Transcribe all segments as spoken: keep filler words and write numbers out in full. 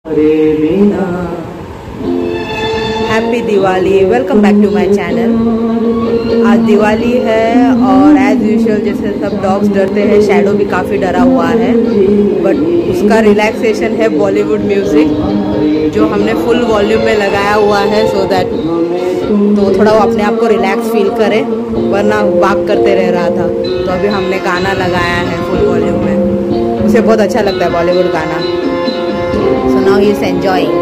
Happy Diwali, welcome back to my channel. आज दिवाली है और एज यूजुअल जैसे सब डॉग्स डरते हैं, शैडो भी काफ़ी डरा हुआ है, बट उसका रिलैक्सेशन है बॉलीवुड म्यूज़िक जो हमने फुल वॉल्यूम में लगाया हुआ है, सो so दैट तो थोड़ा वो अपने आप को रिलैक्स फील करे, वरना बाग करते रह रहा था। तो अभी हमने गाना लगाया है फुल वॉल्यूम में, उसे बहुत अच्छा लगता है बॉलीवुड गाना। So now he is enjoying.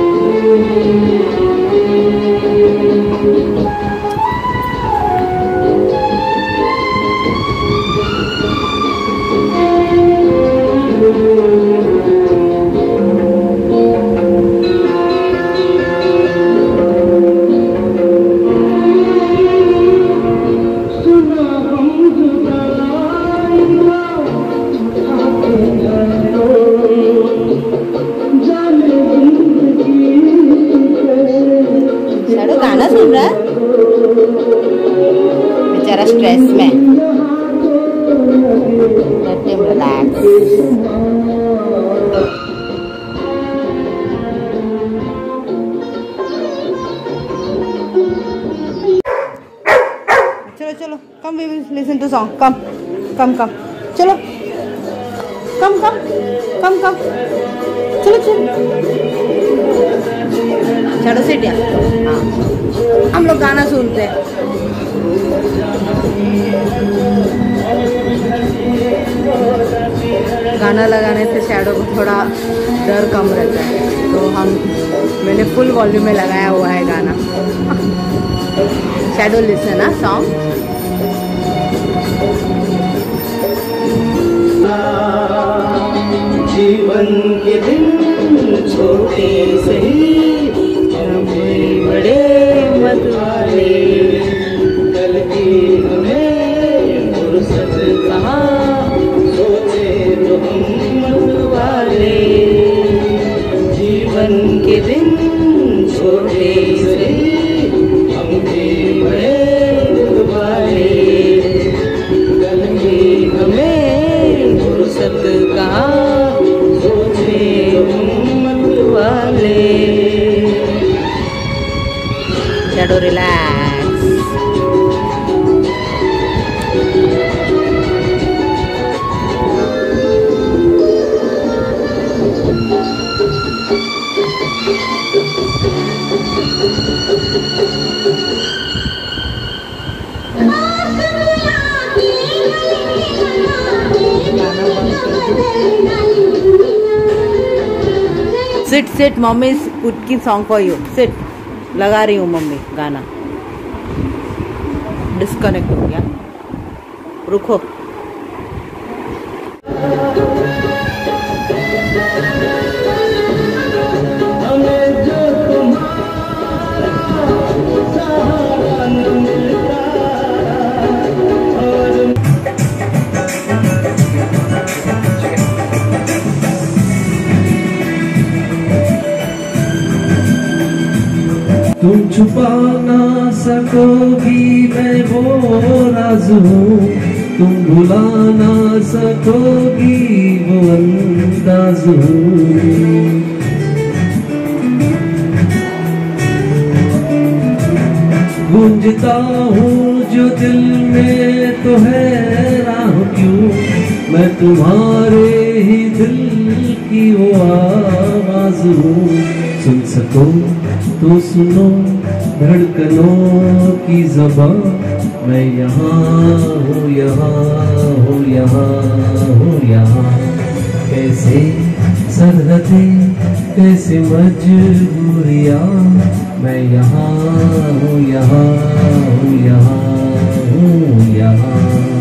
गाना सुन रहा है बेचारा स्ट्रेस में। Let him relax. चलो चलो come, we will listen to song. Come come come चलो, कम कम कम कम चलो चलो। चलो सिट या, हाँ हम लोग गाना सुनते हैं। गाना लगाने से शैडो को थोड़ा डर कम रहता है, तो हम मैंने फुल वॉल्यूम में लगाया हुआ है गाना। शैडो लिसन ना सॉन्ग। जीवन के दिन छोटे सही बड़े मतवाले, कल की हमें फुर्सत कहाँ, सोचे तो हम मतवाले। जीवन के दिन छोटे सही हम भी बड़े मतवाले, कल की हमें फुर्सत कहाँ, सोचे हम मतवाले। Shadow relax. Sit sit, mummy put की सॉन्ग फॉर यू। सिट, लगा रही हूँ मम्मी गाना। डिस्कनेक्ट हो गया, रुको। तुम छुपा ना सकोगी मैं वो राज हूँ, तुम भुला ना सकोगी वो अंदाज हूँ। गूंजता हूँ जो दिल में तो हैरान क्यों, मैं तुम्हारे ही दिल की वो आवाज हूँ। सुन सको तो सुनो धड़कनों की ज़बां, मैं यहाँ हूँ यहाँ हूँ यहाँ हूँ यहाँ। कैसे सरहदें कैसे मजबूरियाँ, मैं यहाँ हूँ यहाँ हूँ यहाँ हूँ यहाँ।